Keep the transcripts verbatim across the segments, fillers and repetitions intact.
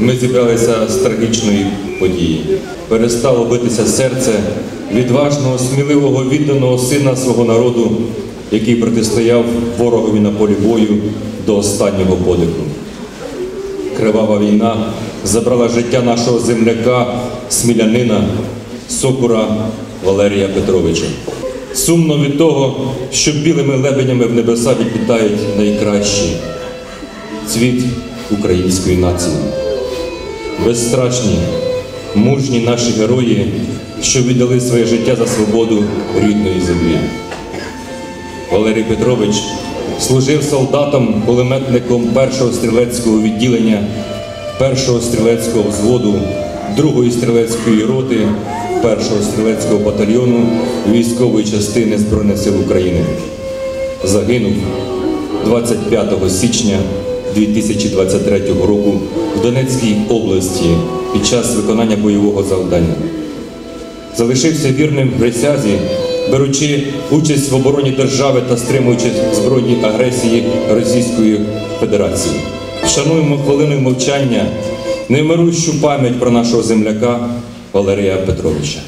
ми зібралися з трагічної події. Перестало битися серце відважного, сміливого, відданого сина свого народу, який протистояв ворогові на полі бою до останнього подиху. Кривава війна забрала життя нашого земляка, смілянина, Сокура Валерія Петровича. Сумно від того, що білими лебедями в небеса відлітають найкращі цвіт української нації. Безстрашні, мужні наші герої, що віддали своє життя за свободу рідної землі. Валерій Петрович служив солдатом, кулеметником першого стрілецького відділення, першого стрілецького взводу, другої стрілецької роти, першого стрілецького батальйону військової частини Збройних сил України. Загинув двадцять п'ятого січня дві тисячі двадцять третього року в Донецькій області під час виконання бойового завдання. Залишився вірним присязі, беручи участь в обороні держави та стримуючи збройні агресії Російської Федерації. Вшануємо хвилиною мовчання невмирущу пам'ять про нашого земляка Валерія Петровича.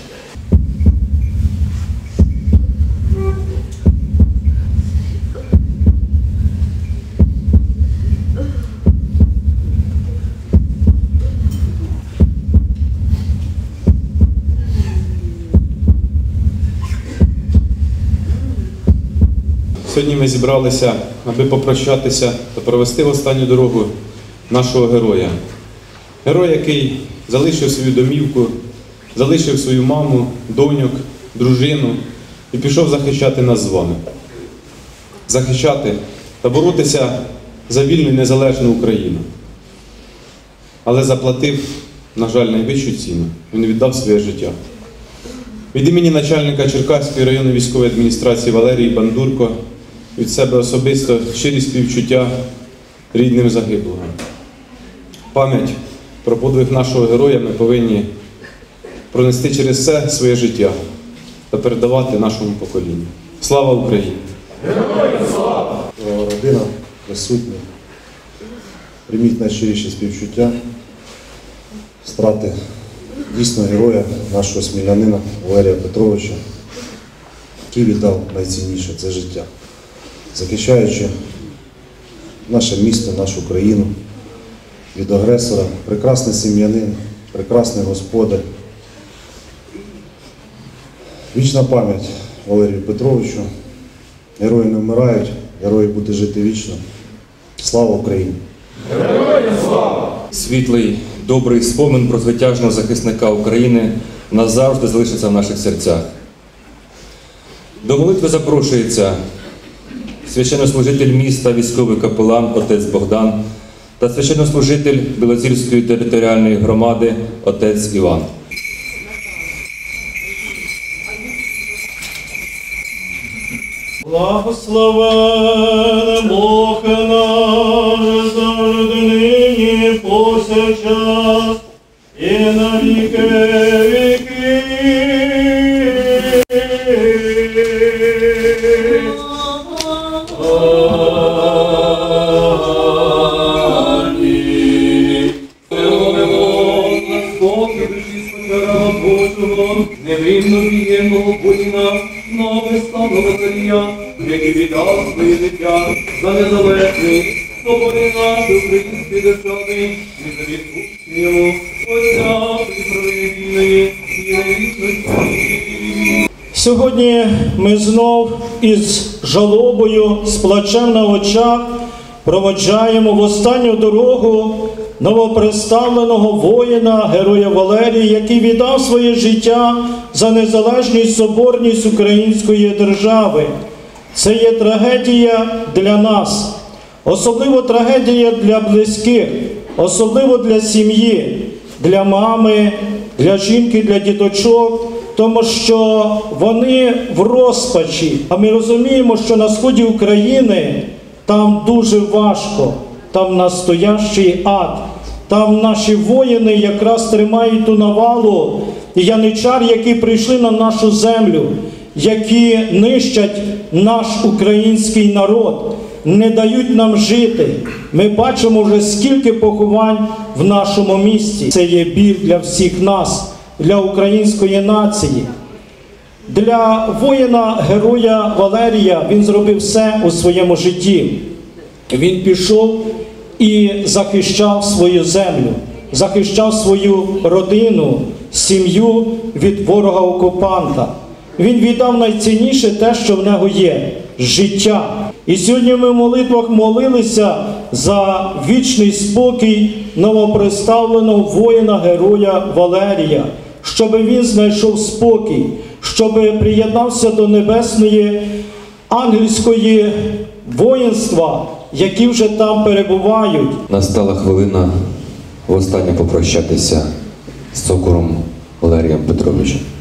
Сьогодні ми зібралися, аби попрощатися та провести в останню дорогу нашого героя. Герой, який залишив свою домівку, залишив свою маму, доньок, дружину і пішов захищати нас з вами. Захищати та боротися за вільну і незалежну Україну. Але заплатив, на жаль, найвищу ціну. Він віддав своє життя. Від імені начальника Черкаської районної військової адміністрації Валерії Бандурко від себе особисто щирі співчуття рідним загиблого. Пам'ять про подвиг нашого героя ми повинні пронести через все своє життя та передавати нашому поколінню. Слава Україні! Героям слава! Родина, присутні, прийміть найщиріші співчуття, страти дійсно героя, нашого смілянина Валерія Петровича, який віддав найцінніше – це життя, захищаючи наше місто, нашу країну від агресора. Прекрасний сім'янин, прекрасний господар. Вічна пам'ять Валерію Петровичу. Герої не вмирають, герої будуть жити вічно. Слава Україні! Героям слава! Світлий, добрий спомин про звитяжного захисника України назавжди залишиться в наших серцях. До молитви запрошується священнослужитель міста, військовий капелан отець Богдан та священнослужитель Білозірської територіальної громади отець Іван. Благословен Бог наш завжди нині повсякчас і на віки віки. Амінь. Невинно вієного воїна, нове стану Валерія, який віддав своє життя за незалежний, свободи нашої української держави, і за відпущення йому Отця присправедливої і невічності. Сьогодні ми знов із жалобою, з плачем на очах проводжаємо в останню дорогу новоприставленого воїна, героя Валерія, який віддав своє життя за незалежність, соборність української держави. Це є трагедія для нас, особливо трагедія для близьких, особливо для сім'ї, для мами, для жінки, для діточок, тому що вони в розпачі. А ми розуміємо, що на сході України там дуже важко, там настоящий ад. Там наші воїни якраз тримають ту навалу яничар, які прийшли на нашу землю, які нищать наш український народ, не дають нам жити. Ми бачимо вже скільки поховань в нашому місті. Це є біль для всіх нас, для української нації. Для воїна-героя Валерія він зробив все у своєму житті. Він пішов і захищав свою землю, захищав свою родину, сім'ю від ворога-окупанта. Він віддав найцінніше те, що в нього є – життя. І сьогодні ми в молитвах молилися за вічний спокій новоприставленого воїна-героя Валерія, щоб він знайшов спокій, щоб приєднався до небесної ангельської воїнства, які вже там перебувають. Настала хвилина востаннє попрощатися з цокором Валерієм Петровичем.